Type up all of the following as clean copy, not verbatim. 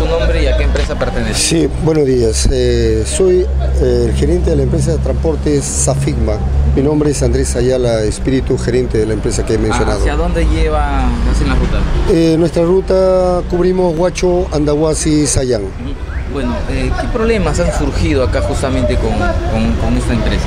nombre y a qué empresa pertenece? Sí, buenos días. Soy el gerente de la empresa de transportes Safigma. Mi nombre es Andrés Ayala Espíritu, gerente de la empresa que he mencionado. ¿Hacia dónde hacen la ruta? Nuestra ruta cubrimos Huacho, Andahuasi, Sayán. Bueno, ¿qué problemas han surgido acá justamente con esta empresa?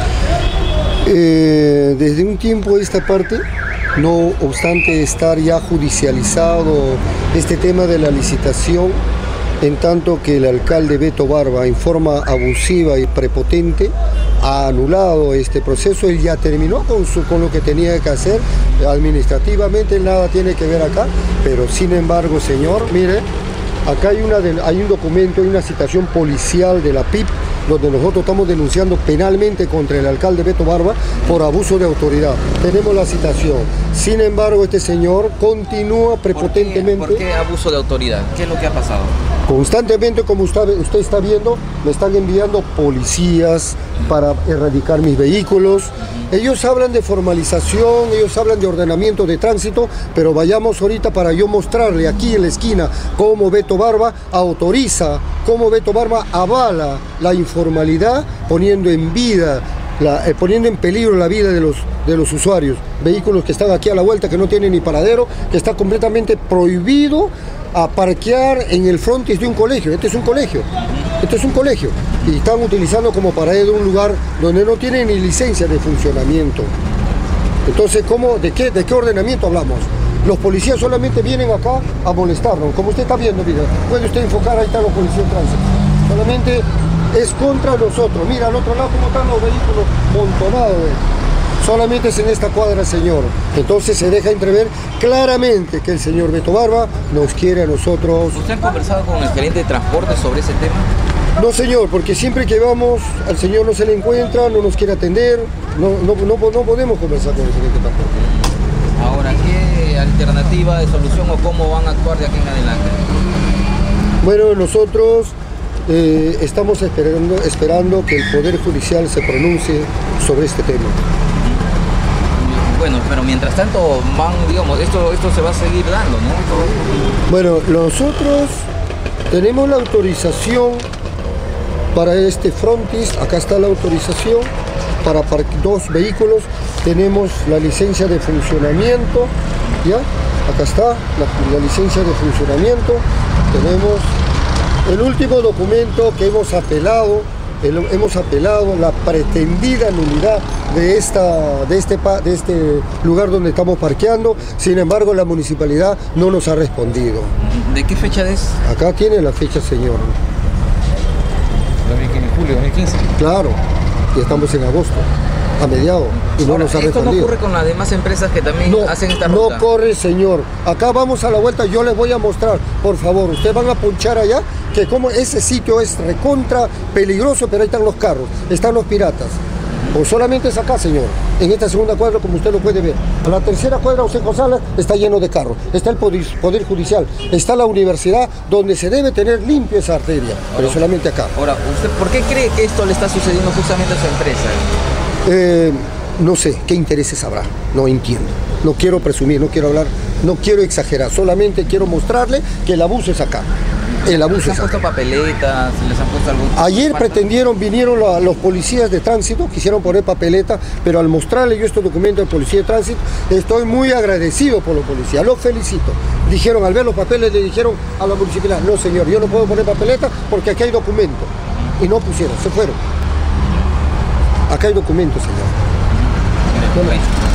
Desde un tiempo a esta parte, no obstante estar ya judicializado este tema de la licitación, en tanto que el alcalde Beto Barba, en forma abusiva y prepotente, ha anulado este proceso. Él ya terminó con lo que tenía que hacer. Administrativamente nada tiene que ver acá, pero sin embargo, señor, mire, acá hay un documento, hay una citación policial de la PIP, donde nosotros estamos denunciando penalmente contra el alcalde Beto Barba por abuso de autoridad. Tenemos la citación. Sin embargo, este señor continúa prepotentemente. ¿Por qué abuso de autoridad? ¿Qué es lo que ha pasado? Constantemente, como usted está viendo, me están enviando policías para erradicar mis vehículos. Ellos hablan de formalización, ellos hablan de ordenamiento de tránsito, pero vayamos ahorita para yo mostrarle aquí en la esquina cómo Beto Barba autoriza, cómo Beto Barba avala la informalidad, poniendo en peligro la vida de los usuarios. Vehículos que están aquí a la vuelta, que no tienen ni paradero, que está completamente prohibido a parquear en el frontis de un colegio. Este es un colegio. Y están utilizando como paradero un lugar donde no tienen ni licencia de funcionamiento. Entonces, ¿de qué ordenamiento hablamos? Los policías solamente vienen acá a molestarnos. Como usted está viendo, mira, puede usted enfocar, ahí están los policías de tránsito. Solamente es contra nosotros. Mira al otro lado cómo están los vehículos montonados. Solamente es en esta cuadra, señor. Entonces se deja entrever claramente que el señor Beto Barba nos quiere a nosotros. ¿Usted ha conversado con el gerente de transporte sobre ese tema? No, señor, porque siempre que vamos, al señor no se le encuentra, no nos quiere atender, no podemos conversar con el gerente de transporte. Ahora, ¿qué alternativa de solución o cómo van a actuar de aquí en adelante? Bueno, nosotros estamos esperando que el Poder Judicial se pronuncie sobre este tema. Bueno, pero mientras tanto esto se va a seguir dando, ¿no? Bueno, nosotros tenemos la autorización para este frontis. Acá está la autorización para 2 vehículos. Tenemos la licencia de funcionamiento, ¿ya? Acá está la licencia de funcionamiento. Tenemos el último documento que hemos apelado la pretendida nulidad de este lugar donde estamos parqueando. Sin embargo, la municipalidad no nos ha respondido. ¿De qué fecha es? Acá tiene la fecha, señor. ¿En julio de 2015? Claro, y estamos en agosto, a mediados, y no nos ha respondido. ¿Esto no ocurre con las demás empresas que también hacen esta ruta? No corre, señor. Acá vamos a la vuelta, yo les voy a mostrar, por favor. Ustedes van a ponchar allá, que como ese sitio es recontra peligroso, pero ahí están los carros, están los piratas. O solamente es acá, señor, en esta segunda cuadra, como usted lo puede ver. A la tercera cuadra, José González, está lleno de carros. Está el Poder Judicial, está la universidad, donde se debe tener limpia esa arteria, pero solamente acá. Ahora, ¿usted por qué cree que esto le está sucediendo justamente a su empresa? No sé qué intereses habrá, no entiendo. No quiero presumir, no quiero hablar, no quiero exagerar, solamente quiero mostrarle que el abuso es acá. El abuso ¿Les han puesto papeletas? ¿Les han puesto algún... Ayer vinieron los policías de tránsito, quisieron poner papeleta, pero al mostrarle yo este documento al policía de tránsito, estoy muy agradecido por los policías, los felicito. Dijeron, al ver los papeles, le dijeron a la municipalidad, no señor, yo no puedo poner papeleta porque aquí hay documento. Y no pusieron, se fueron. Acá hay documento, señor. Bueno.